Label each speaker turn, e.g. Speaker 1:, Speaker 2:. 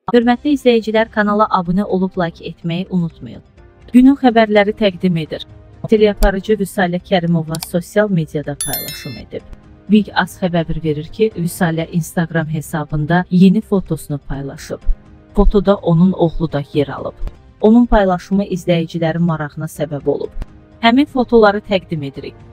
Speaker 1: Hörmətli izləyicilər, kanala abunə olub like etməyi unutmayın. Günün xəbərləri təqdim edir. Teleaparıcı Vüsalə Kərimova sosial mediada paylaşım edib. Big Az xəbər verir ki, Vüsalə Instagram hesabında yeni fotosunu paylaşıb. Fotoda onun oğlu da yer alıb. Onun paylaşımı izləyicilərin marağına səbəb olub. Həmin fotoları təqdim edirik.